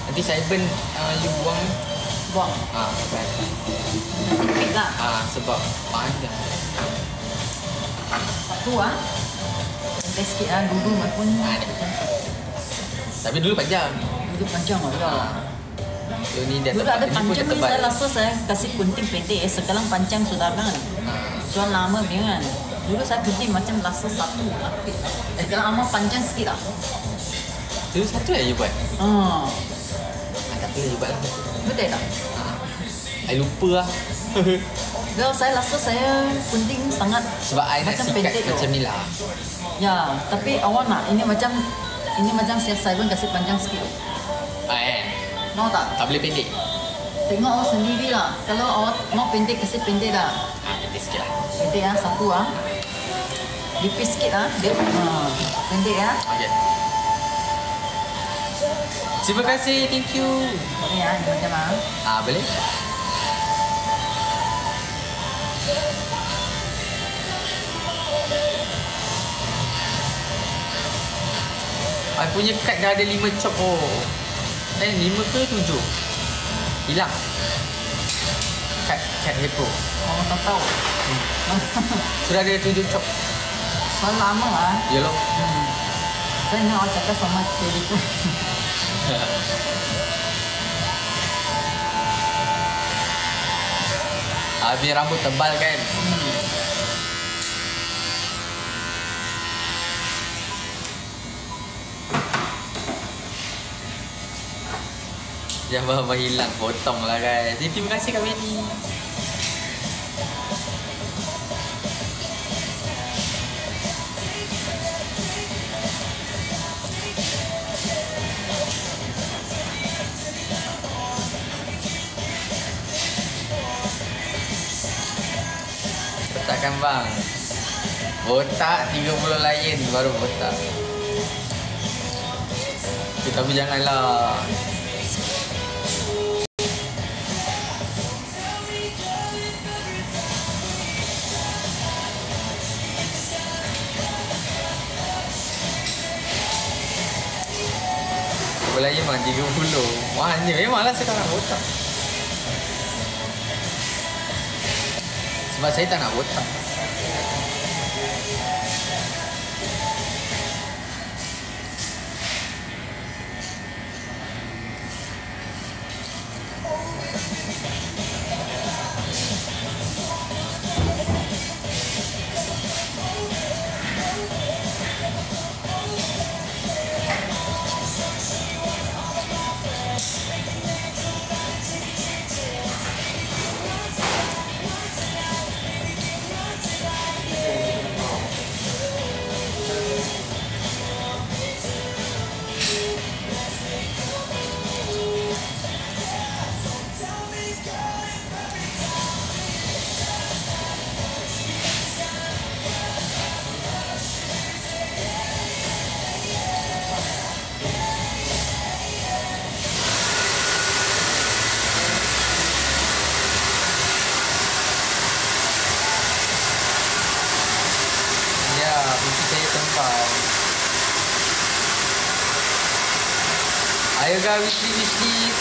Nanti saya burn you buang. Buang. Kan. Sikit lah. Sebab panjang. Satu Santai sikit dulu pun. Tapi dulu panjang. Dulu panjang lah. So ni dia dulu ada panjang ni tebal. saya rasa saya kasih gunting pendek. Sekarang panjang sudah kan. Jual lama dia kan. Dulu saya gunting macam rasa satu. Sekarang amat panjang sikit lah. Dulu satu you buat? Tak boleh you buat lah. Betul tak? I lupa lah. Kalau saya rasa saya gunting sangat sebab I nak sikat macam ni lah. Ya, tapi awak nak ini macam saya pun kasih panjang sikit. Mau tak? Tak boleh pendek. Tengok awak sendiri lah. Kalau awak mau pendek kasih pendek dah. Pendek sikit lah. Pendek satu Lipis sikit dia. Pendek Okay. Terima kasih, thank you. Boleh ini macam boleh. I punya kad dah ada 5 chop 5 ke 7? Hilang. Kad Hepo. Tak tahu. Sudah ada 7 chop. Dah lama lah. Yalah. Saya nak cakap sama jadi tu. Habis rambut tebal kan. Jangan bawa hilang, potong lah guys. Jadi terima kasih Kak Benny. Botak kan bang? Botak 30 lain baru botak. Tapi janganlah. Belanja memang 30. Mahal memanglah sekarang botak. Sebab saya tak nak botak. Ayo guys, wishlist.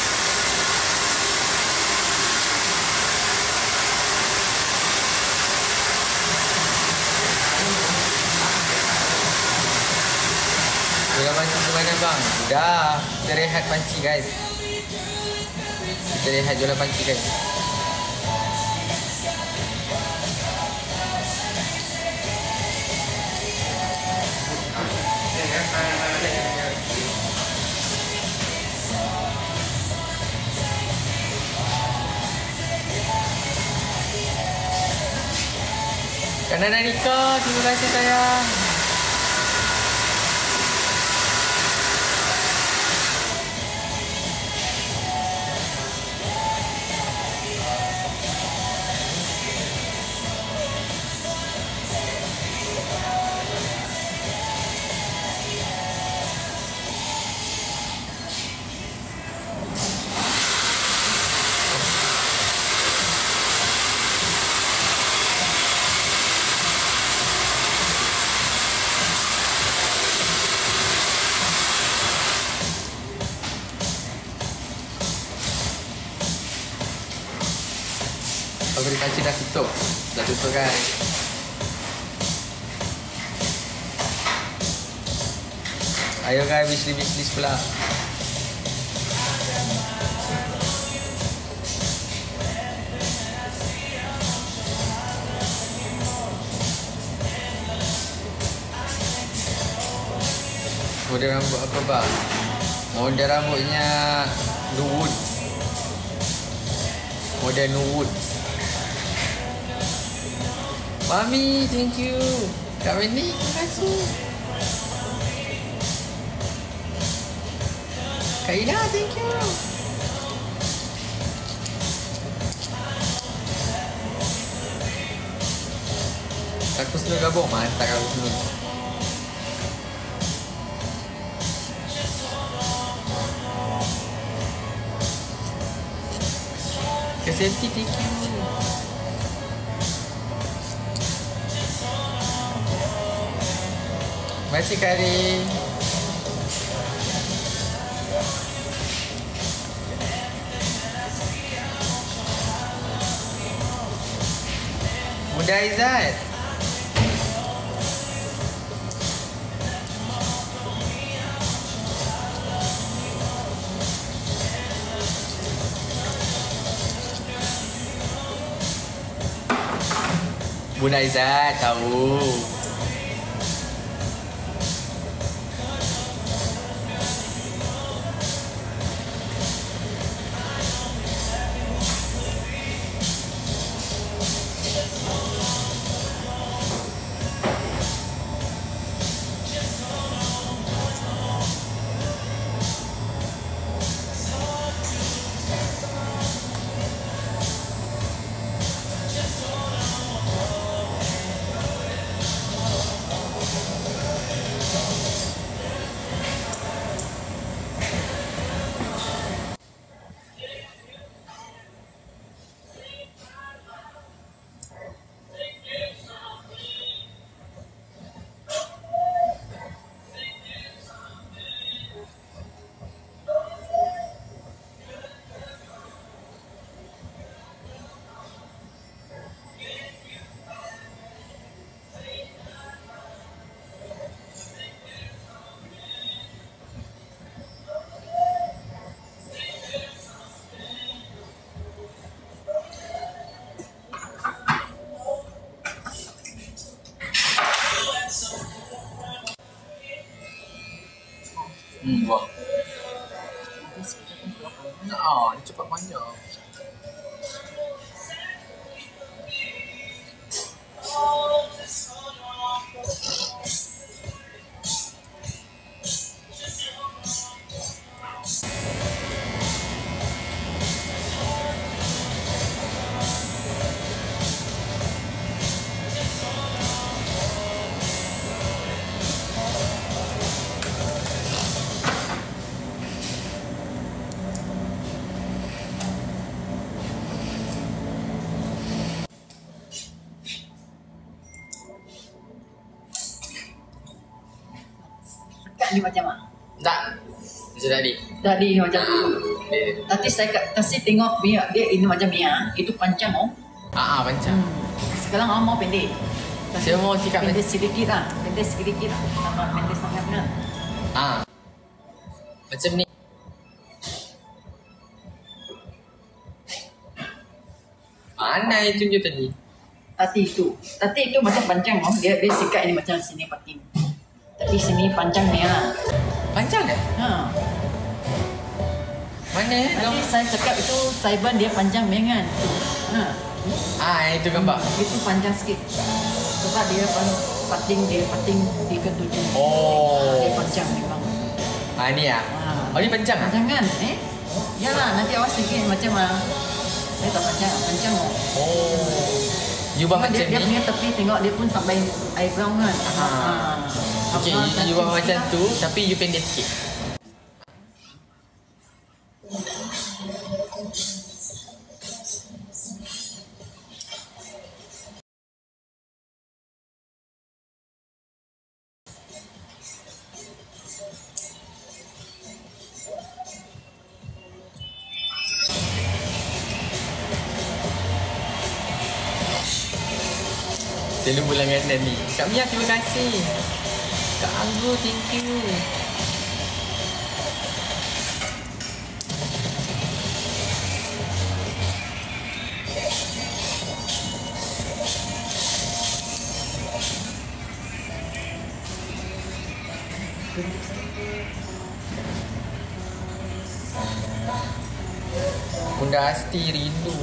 Sudah panci sebanyak bang? Dah. Kita rehat panci guys. Kita rehat jualan panci guys. Kanana Nika, terima kasih sayang. Agriculture dah tutup. Dah tutup kan. Ayo guys, wishlist pula. Model rambut apa bang? Model rambutnya Nuwood. Model Nuwood. Mami, thank you. Kak Wendy, terima kasih. Kak Ina, thank you. Aku selalu gabung, mantap aku selalu. Safety, thank you. Terima kasih Kak Rin. Muda Izzat. Bunda Izzat tahu. Buang. Dia cepat panjang. Ni macam mana? Tak. Macam tadi. Tadi macam dulu. Tapi saya kasih tengok dia ini macam ni itu panjang oh. Panjang. Sekarang awak mau pendek. Saya mau sikap pendek sedikit lah. Pendek sedikit lah. Tambah pendek sangat kan. Macam ni. Mana yang tunjuk tadi? Tadi itu macam panjang oh. Dia sikat ini macam sini patin. Tadi sini panjang ni lah. Panjang ke? Mana Tadi saya cakap itu saiban dia panjang dengan. Itu gambar. Itu panjang sikit. Sebab dia pating di ketujuh. Dia panjang memang. Ni Oh, ni panjang Panjang kan? Yalah, nanti awak sikit macam dia tak panjang You buat macam dia ni. punya tepi tengok dia pun sampai eyebrow kan. Okay, you buat macam tu tapi you pendek sikit. Telur langganan ni. Kak Mia, terima kasih. Kak Anggu, thank you. Bunda Asti rindu.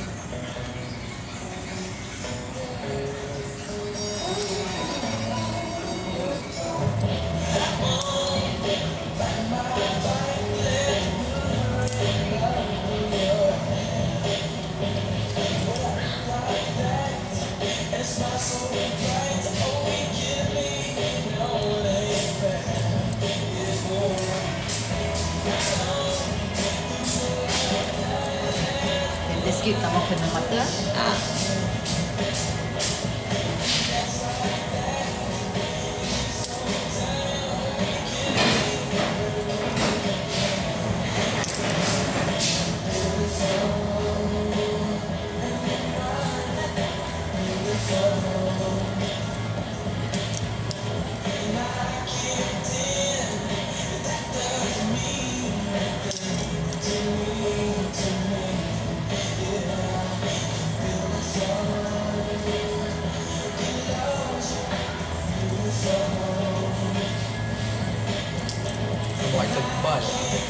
Pendek sikit kamu kena mata. Buat tebal.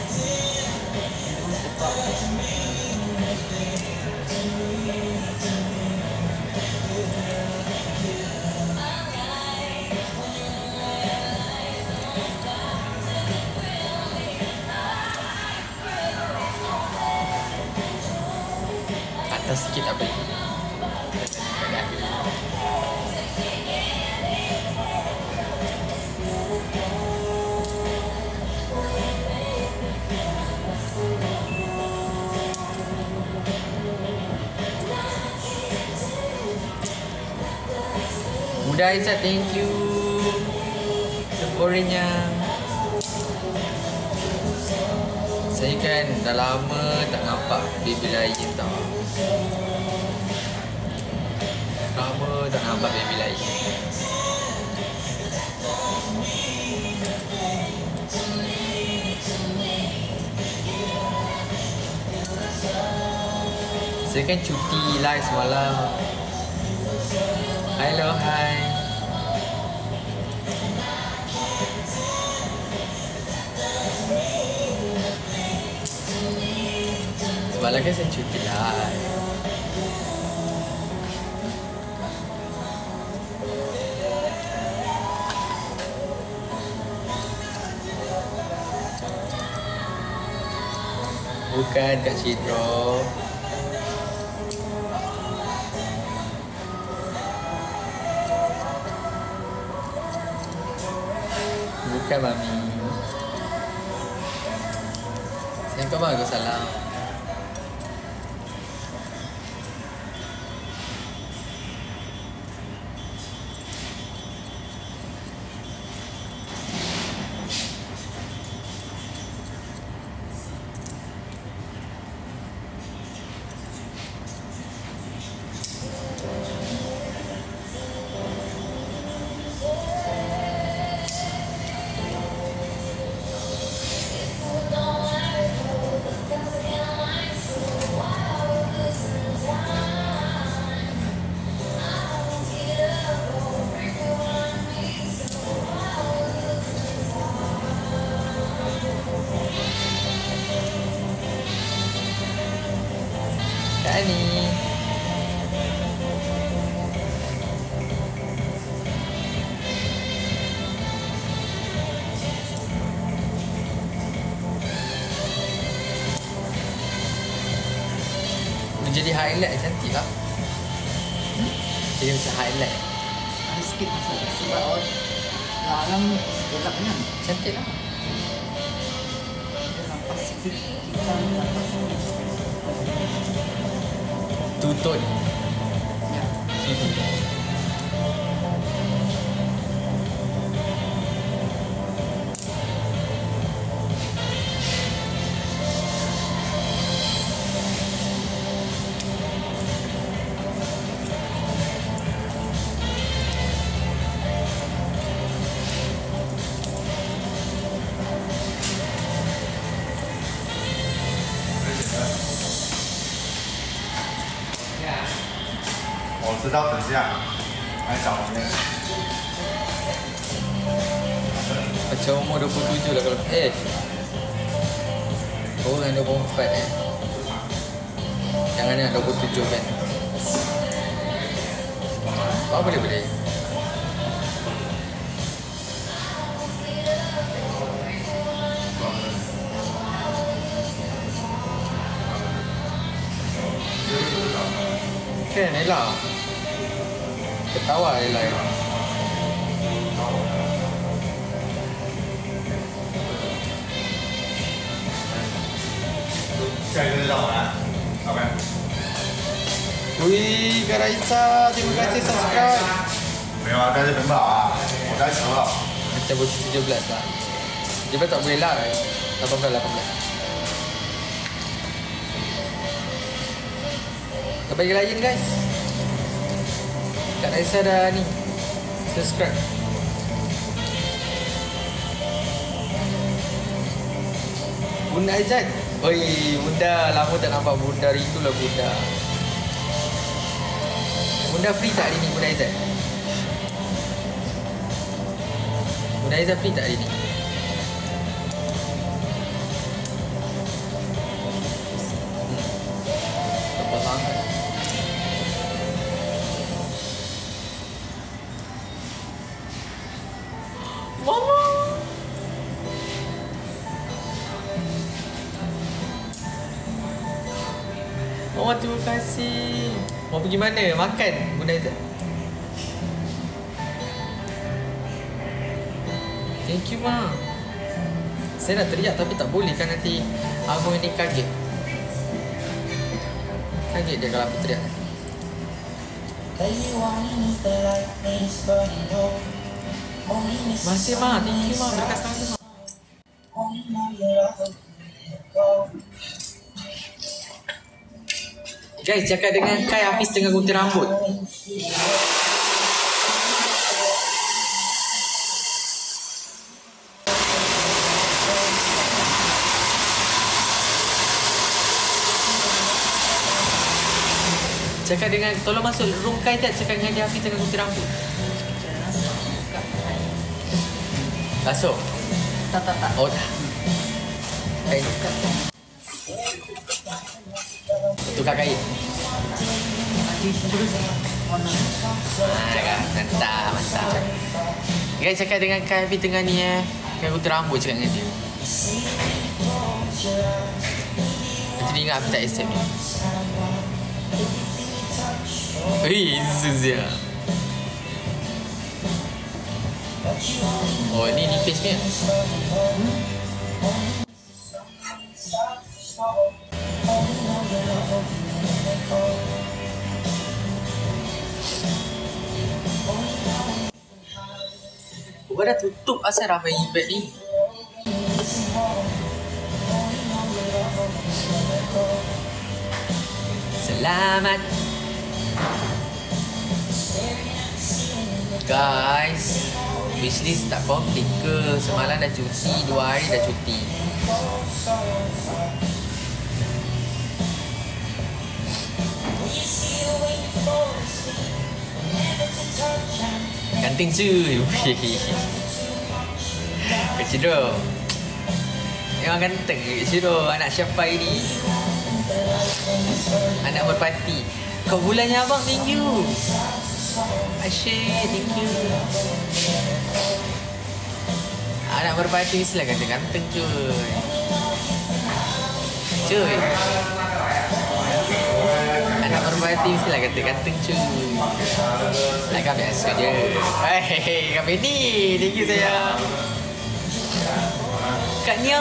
Atas sikit apa itu? Buddha Izzat, thank you. Gorengnya. Saya kan dah lama tak nampak Baby Lion tau. Lama tak nampak Baby Lion. Saya kan cuti live semalam. Hello, hi. Semalam kan saya cuti live. Bukan Kak Cidro. Bukan Mami. Saya kau bagus salam. Kak Ani. Jadi highlight cantik lah. Jadi macam highlight. Ada sikit masalah sebab dalam gelap kan. Cantik lah. Dia nampak sikit hitam atas. Tutut. Ya. 知道等下来找我们。 Macam umur 27 lah kalau orang 24 Jangan nak 27 kan. Apa boleh? Kan Ella ketawa Ella 下一个是让我来，老板。 Wih, Kak Raisa, terima kasih subscribe. 没有啊，但是很饱啊，我在吃了。 Macam bocah 17 lah. Dia tak boleh lah 18. Sampai lagi lain guys. Kak Raisa dah ni subscribe. Bunda Aizat. Oi, Bunda lama tak nampak Bunda, rindulah Bunda. Bunda free tak hari ni Bunda Aizat? Bunda Aizat free tak hari ni? Lepas sangat. Mama! Mama terima kasih. Mau pergi mana? Makan Bunda Aizat. Thank you Ma. Saya nak teriak tapi tak boleh kan nanti abang ini kaget. Kaget dia kalau aku teriak. Masih Ma. Thank you Ma. Berkat selalu Ma. Guys, cakap dengan Kai Hafiz tengah gunting rambut. Cakap dengan, tolong masuk room Kai tak? Cakap dengan dia Hafiz tengah gunting rambut. Masuk? Tak. Oh tak. Kai. Tukar kain. Mantap. Guys, cakap dengan Kai Hafiz tengah ni Kai gunting rambut cakap dengan dia. Nanti dia ingat Hafiz tak accept ni. Hei, Zuzia. Oh, ni nipis ni. Gua dah tutup asal ramai event ni. Selamat guys. Wishlist tak komplit ke? Semalam dah cuti, 2 hari dah cuti. Ganting cuy. Kak Ciro memang ganteng Kak Ciro. Anak siapa ini? Anak berpati. Kau bulannya abang, thank you. Asyik, thank you. Anak berpati mestilah ganteng-ganteng cuy. Cuy, anak berpati mestilah ganteng-ganteng cuy. Agak biasa je. Hei, Kak Benny, thank you sayang. Kak Nia.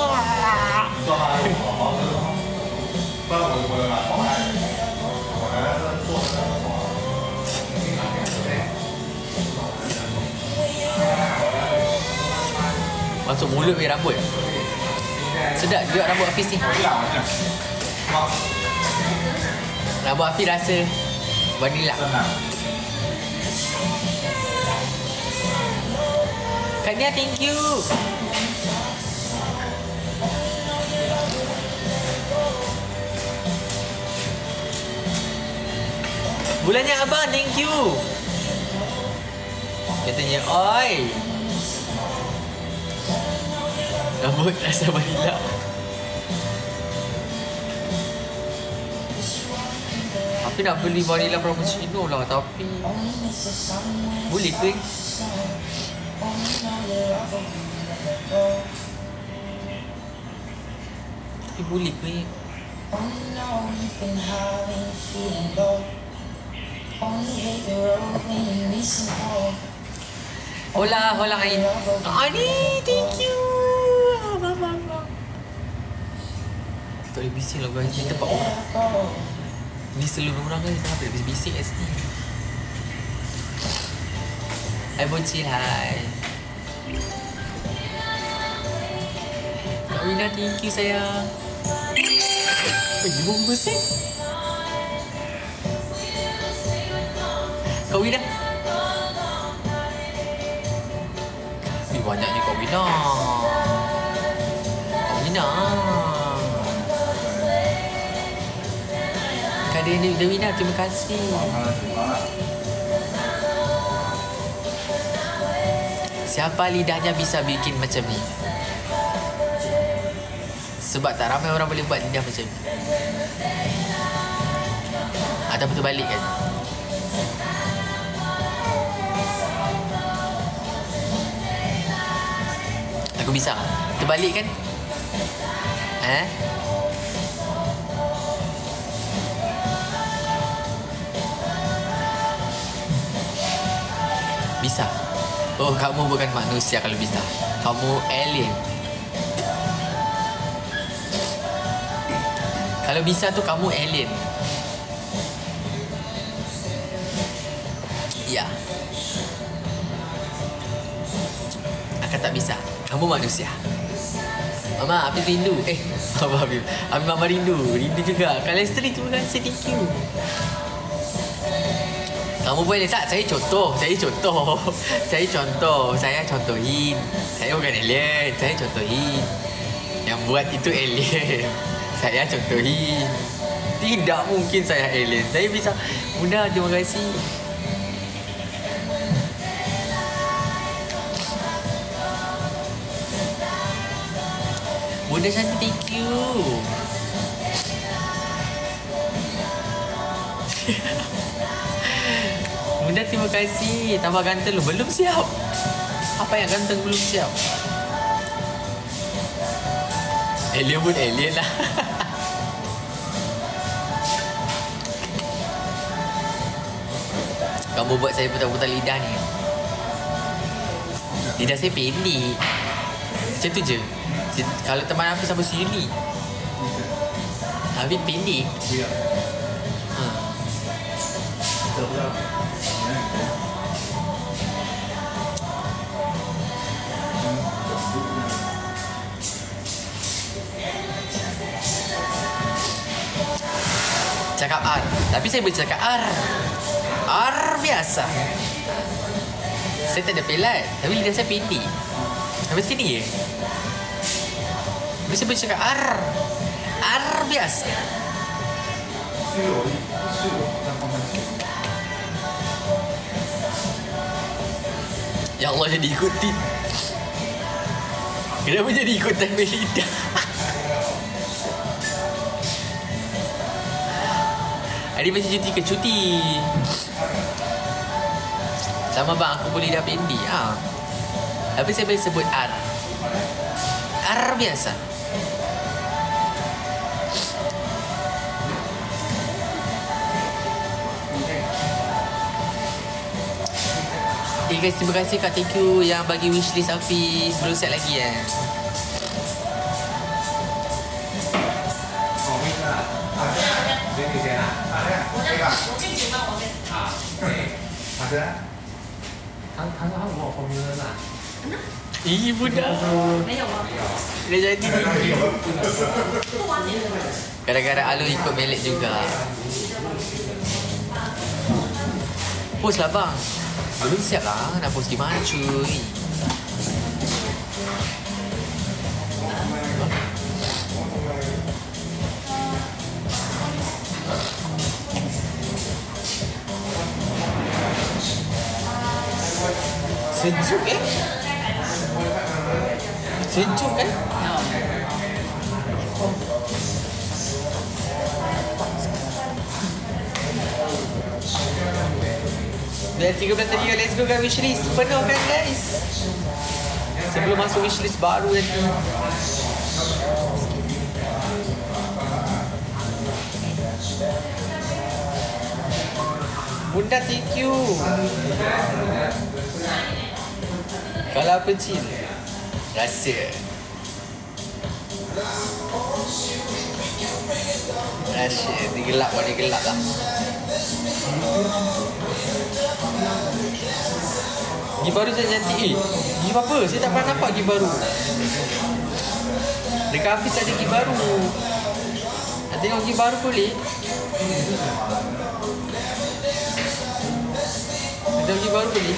Masuk mulut punya rambut. Sedap juga rambut Hafiz ni. Rambut Hafiz rasa vanilla. Kak Nia, thank you. Bulannya abang, thank you. Katanya, oi. Rambut rasa vanila. Tapi nak beli vanilla frappuccino lah. Tapi boleh ke? Tapi boleh ke? Hola, hola Ain. Ani, thank you. Tak boleh bising lah guys. Ni tempat orang. Ni seluruh orang guys. Kenapa dia bising kat sini? Hai Boncil, hai. Kak Wina, thank you sayang. Ibu bersih. Kak Wina. Banyaknya Kak Wina. Kak Wina. Kak Wina, terima kasih. Siapa lidahnya bisa bikin macam ni? Sebab tak ramai orang boleh buat lidah macam ni. Ataupun terbalik kan? Aku bisa. Terbalik kan? Bisa. Oh, kamu bukan manusia kalau bisa. Kamu alien. Kalau bisa tu kamu alien. Ya. Akan tak bisa. Kamu manusia. Mama, Afif rindu. Mama Afif. Mama rindu. Rindu juga. Kak Lestri, terima kasih. Thank you. Kamu boleh tak? Saya contoh. Saya contohin. Saya bukan alien. Saya contohin. Yang buat itu alien. Saya contohin. Tidak mungkin saya alien. Saya bisa. Bunda, terima kasih. Bunda cantik, thank you. Bunda, terima kasih. Tambah ganteng lu. Belum siap. Apa yang ganteng belum siap? Alien pun alien lah. Kamu buat saya putar-putar lidah ni. Lidah saya pendek. Macam tu je. Kalau teman aku sampai sini, Habib pendek. Cakap R. Tapi saya boleh cakap R. R biasa. Saya tak ada pelat. Tapi lidah saya pendek. Sampai sini je. Tapi saya boleh cakap R. R biasa. Ya Allah, jadi ikuti. Kenapa jadi ikutan Melinda? Adik masih cuti ke? Cuti. Sama bang, aku boleh dah pendek. Tapi saya boleh sebut R. R biasa. Guys, terima kasih Kak TQ yang bagi wishlist Hafiz. Belum set lagi Bunda. Dia jadi kadang-kadang Alu ikut Melek juga. Post lah bang. Belum siap lah. Nak post gimana cuy? Sejuk Sejuk kan? Ya. Dah 13 lagi kan, let's go kan wishlist. Penuh kan guys. Sebelum masuk wishlist baru nanti. Bunda thank you. Kalau apa Cil? Rasa dia gelap lah, dia gelap lah. Gigi baru saya cantik. Gigi apa? Saya tak pernah nampak gigi baru. Dekat Hafiz ada gigi baru. Nak tengok gigi baru boleh? Ada gigi baru boleh?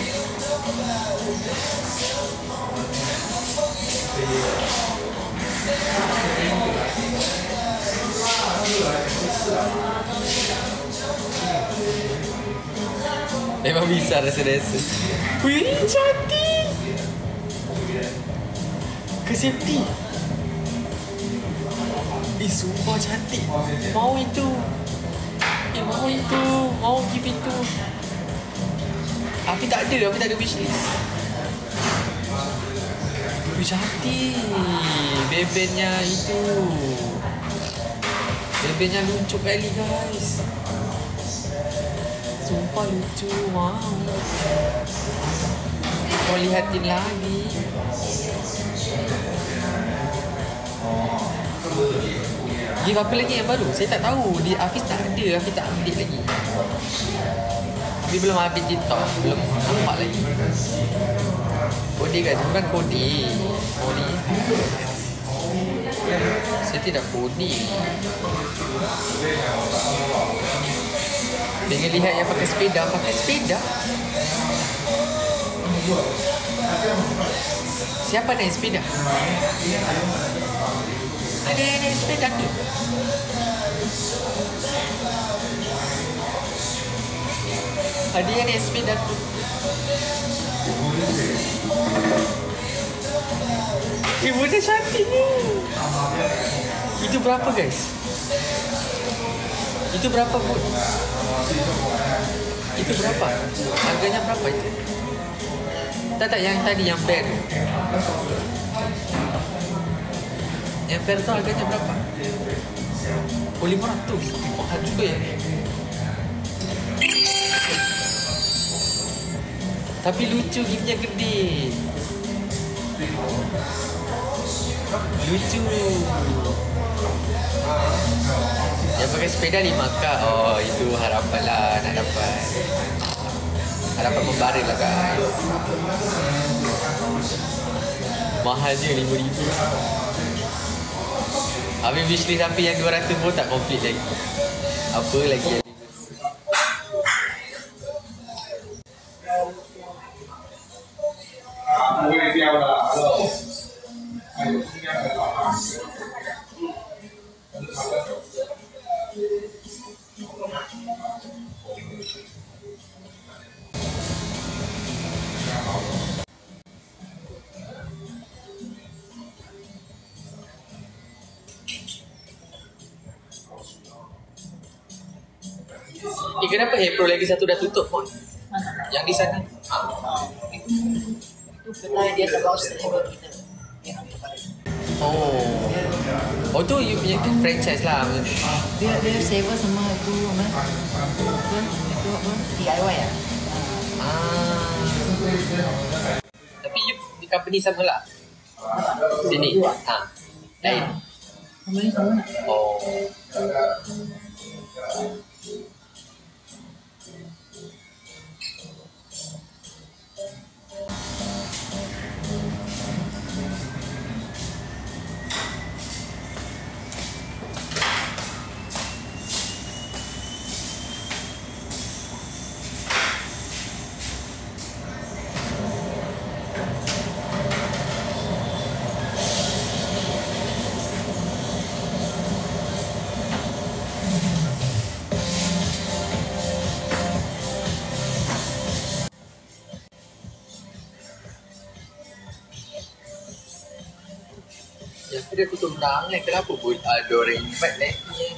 Memang bisa rasa-rasa. Wih, cantik. Ke safety. Sumpah cantik. Mau itu. Mau itu. Mau give itu. Tapi tak ada wishlist. Wih, cantik. Bebennya itu. Bebennya lucu kali guys. Sumpah lucu, wow. Kau lihatin lagi. Give apa lagi yang baru? Saya tak tahu. Di Hafiz tak ada. Hafiz tak update lagi. Tapi belum habis TikTok. Belum nampak lagi. Kode guys, bukan kode. Kode. Saya tidak kode. Dengan lihat yang pakai sepeda. Siapa naik sepeda? Ada yang naik sepeda tu. Ada yang naik sepeda tu. Bunda cantik ni. Itu berapa guys? Itu berapa pun? Itu berapa? Harganya berapa itu? Tak, yang tadi yang pair tu. Yang pair tu harganya berapa? Oh, 500. Mahal juga ya. Tapi lucu, giftnya gede. Lucu. Yang pakai sepeda 5K. Oh, itu harapan lah nak dapat. Harapan membara lah guys. Mahalnya RM5,000. Habis wishlist sampai yang 200 pun tak complete lagi. Apa lagi yang kenapa April lagi satu dah tutup pun? Mana? Yang di sana. Itu kedai dia sebab Australia kita. Oh tu you punya franchise lah. Dia sewa sama itu apa? Itu apa? DIY ya. Tapi you di company sama lah. Sini. Lain. Company sama nak? Oh. Dia tutup tangan, kenapa pun ada orang invite lagi?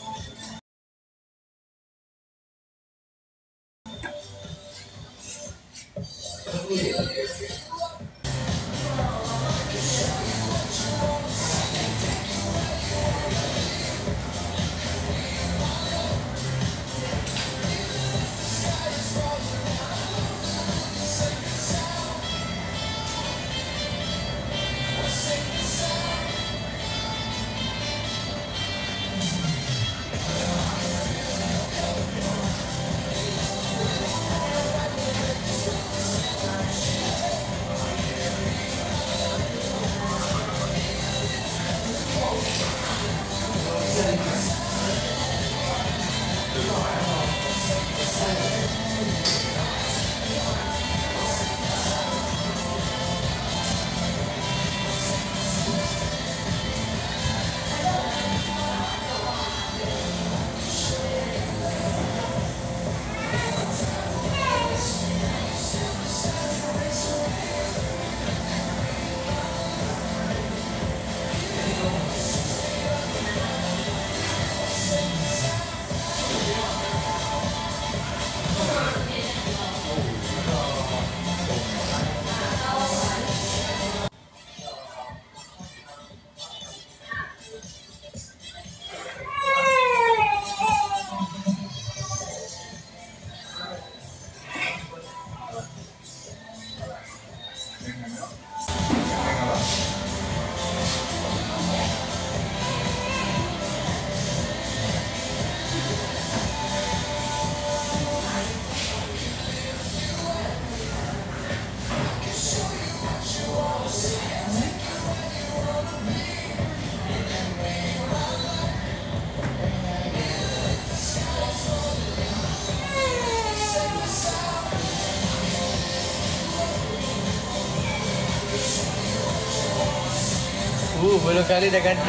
Belum kali dah ganti.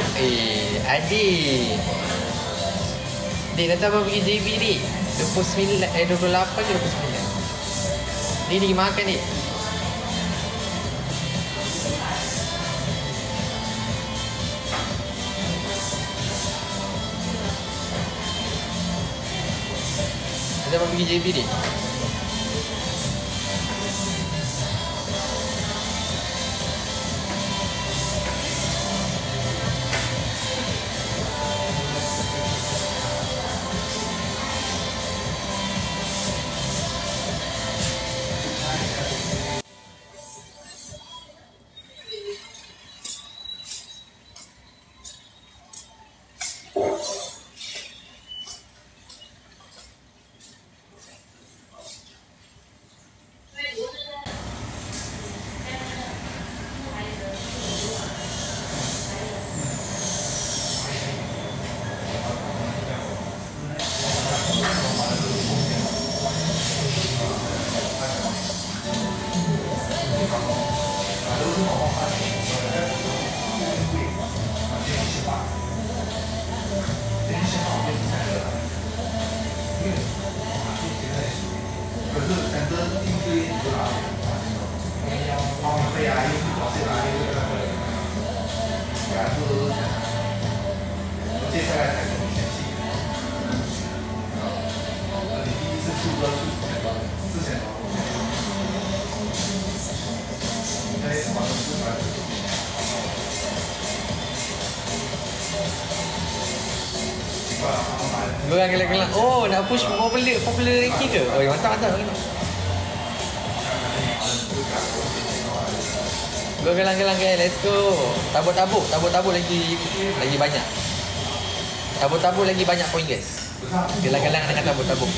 Adik. Dik, nanti abang pergi JB, Dik. 29, 28 ke 29? Dik, pergi makan, Dik. Nanti abang pergi JB, Dik. Gorang gelak-gelak. Oh, nak push popular ranking ke? Oh, mantap. Go gelang-gelang guys, let's go. Tabur-tabur lagi banyak. Tabur-tabur lagi banyak poin guys. Gelang-gelang dengan tabur-tabur.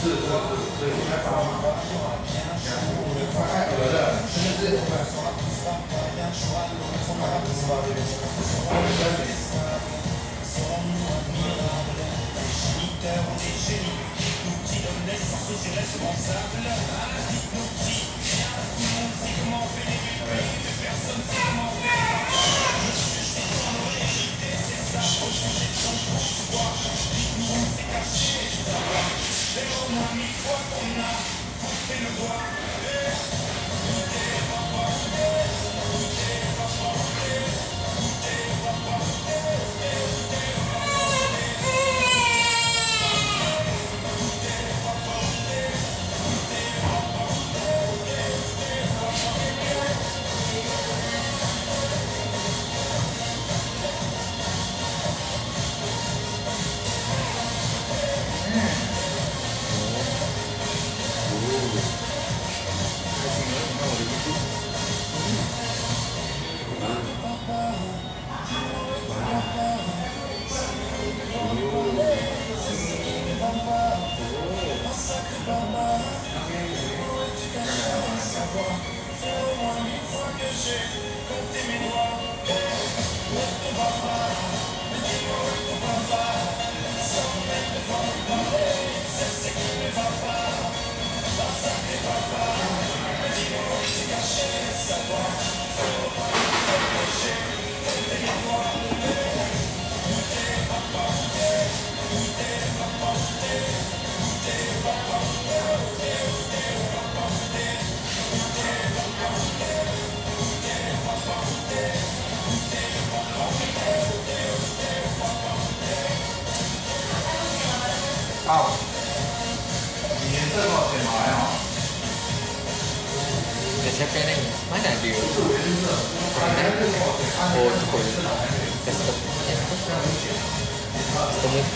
好，你颜色多少钱买啊？ Dah siapa yang nangis? Mana dia? Oh, tu pun. Custom. Custom.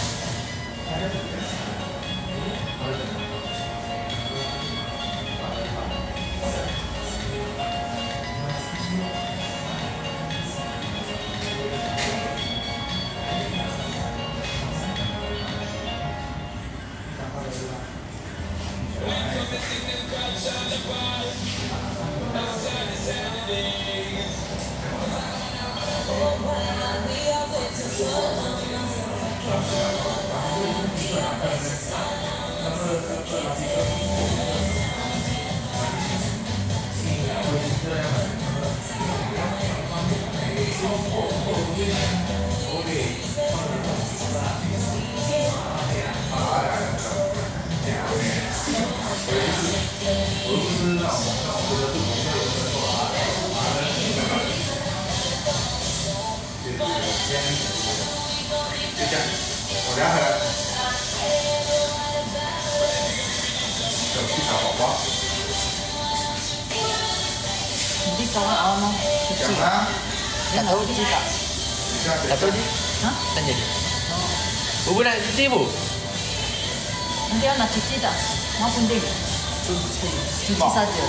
Jadi kawan awak mau cuci. Dia nak cuci tak? Tak tahu dia. Hah? Tanya dia. Bubu nak cuci, Bu? Nanti awak nak cuci tak? Mau penting. Cuci saja.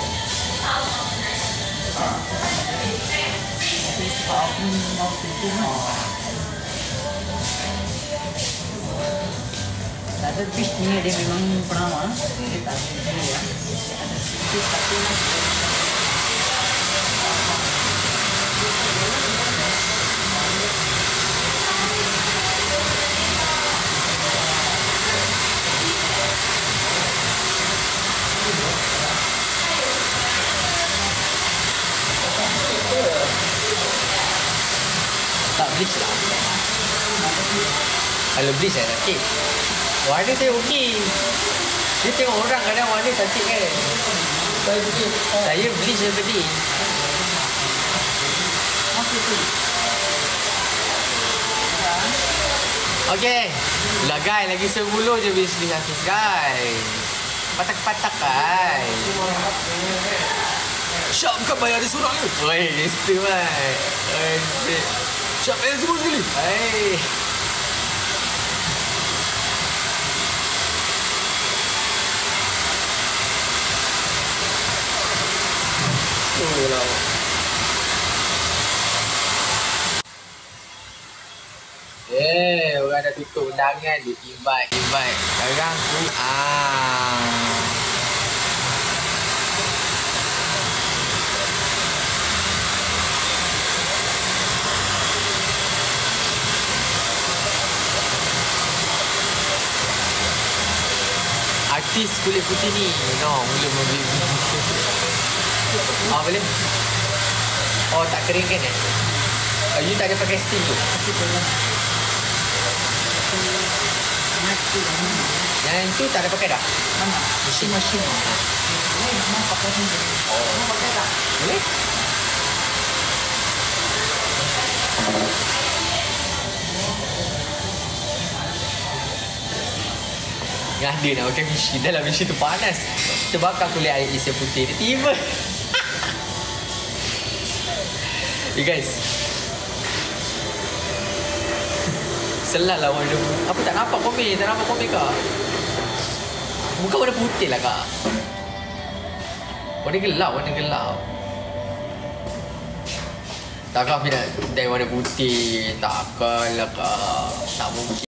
Tapi sebab aku mau penting kan. Ada fish ni dia memang pernah dia tak ada ya. Ada fish tapi tak bleach lah. Kalau bleach saya sakit. Warna saya okey. Dia tengok orang kadang warna cantik kan. Saya bleach yang tadi. masih tu. Okey. Lah guys, lagi 10 je bisnis Hafiz guys. Patak-patak guys. Syam kan bayar dia seorang ni. Oi, gangster mai. Syam bayar semua sekali. Hai. Lah. Orang dah tutup undangan, dia invite. Sekarang tu artis kulit putih ni mula membeli. Boleh? Oh, tak kering kan you tak ada pakai steam tu? Yang itu tak ada pakai dah? Mana? Mesin. Mau pakai sendiri. Mau pakai tak? Boleh? Yang dia nak pakai mesin. Dalam mesin tu panas. Kita bakar kulit air isi putih dia. Tiba. Guys. Selah lah warna. Apa tak nampak komik? Tak nampak komik kak? Muka warna putih lah kak. Warna gelap. Takkan Afi nak dye warna putih. Takkan lah kak. Tak mungkin.